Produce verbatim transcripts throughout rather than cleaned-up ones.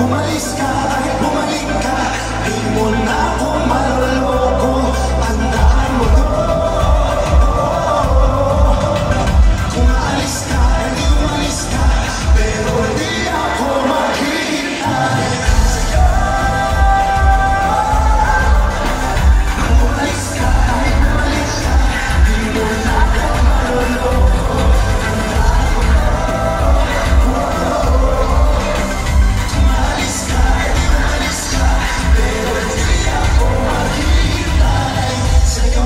Umalis ka, kahit bumalik ka, di mo na ako maloloko. Tandaan mo to. Kung aalis ka, hindi umalis ka, pero di ako maghihintay sa'yo. Kung umalis ka, kahit bumalik ka, di mo na ako maloloko. Tandaan mo to. Kung aalis ka, hindi umalis ka, pero di ako maghihintay sa'yo.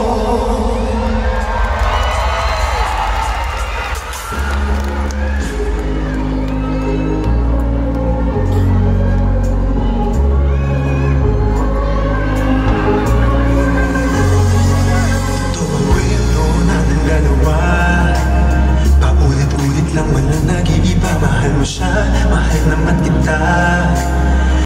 Ito ang kwento natin dalawa, paulit-ulit lang, walang nag-iiba. Mahal mo siya,